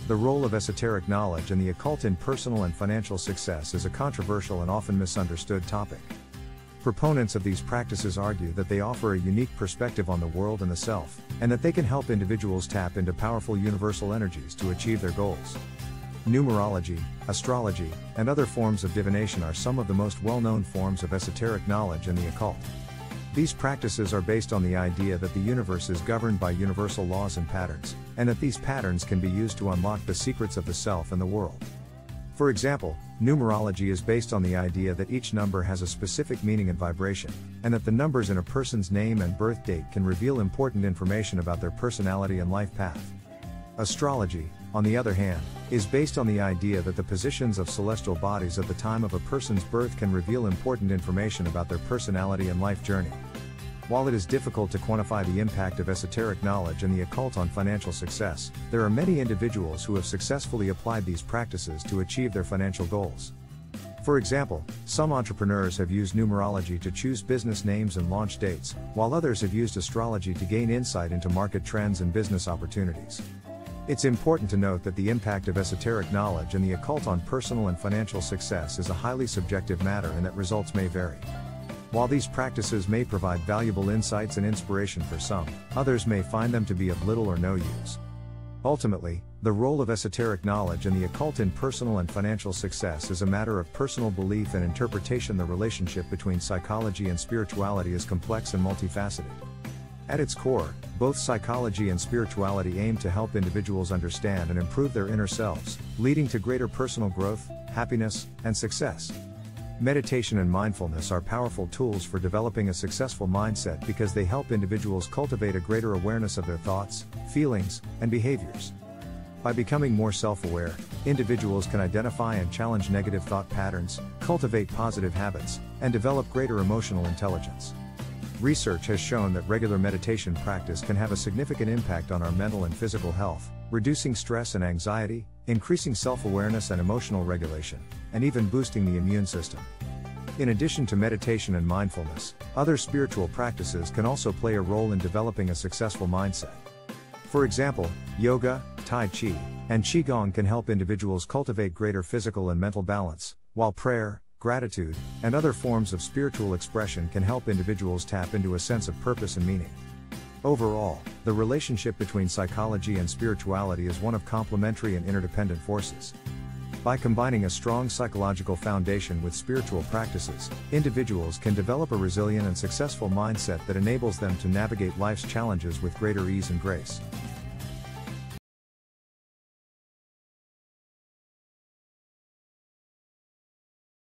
the role of esoteric knowledge and the occult in personal and financial success is a controversial and often misunderstood topic. Proponents of these practices argue that they offer a unique perspective on the world and the self, and that they can help individuals tap into powerful universal energies to achieve their goals. Numerology, astrology, and other forms of divination are some of the most well-known forms of esoteric knowledge and the occult. These practices are based on the idea that the universe is governed by universal laws and patterns, and that these patterns can be used to unlock the secrets of the self and the world. For example, numerology is based on the idea that each number has a specific meaning and vibration, and that the numbers in a person's name and birth date can reveal important information about their personality and life path. Astrology, on the other hand, is based on the idea that the positions of celestial bodies at the time of a person's birth can reveal important information about their personality and life journey. While it is difficult to quantify the impact of esoteric knowledge and the occult on financial success, there are many individuals who have successfully applied these practices to achieve their financial goals. For example, some entrepreneurs have used numerology to choose business names and launch dates, while others have used astrology to gain insight into market trends and business opportunities. It's important to note that the impact of esoteric knowledge and the occult on personal and financial success is a highly subjective matter and that results may vary. While these practices may provide valuable insights and inspiration for some, others may find them to be of little or no use. Ultimately, the role of esoteric knowledge and the occult in personal and financial success is a matter of personal belief and interpretation. The relationship between psychology and spirituality is complex and multifaceted. At its core, both psychology and spirituality aim to help individuals understand and improve their inner selves, leading to greater personal growth, happiness, and success. Meditation and mindfulness are powerful tools for developing a successful mindset because they help individuals cultivate a greater awareness of their thoughts, feelings, and behaviors. By becoming more self-aware, individuals can identify and challenge negative thought patterns, cultivate positive habits, and develop greater emotional intelligence. Research has shown that regular meditation practice can have a significant impact on our mental and physical health, reducing stress and anxiety, increasing self-awareness and emotional regulation, and even boosting the immune system. In addition to meditation and mindfulness, other spiritual practices can also play a role in developing a successful mindset. For example, yoga, tai chi, and qigong can help individuals cultivate greater physical and mental balance, while prayer, gratitude, and other forms of spiritual expression can help individuals tap into a sense of purpose and meaning. Overall, the relationship between psychology and spirituality is one of complementary and interdependent forces. By combining a strong psychological foundation with spiritual practices, individuals can develop a resilient and successful mindset that enables them to navigate life's challenges with greater ease and grace.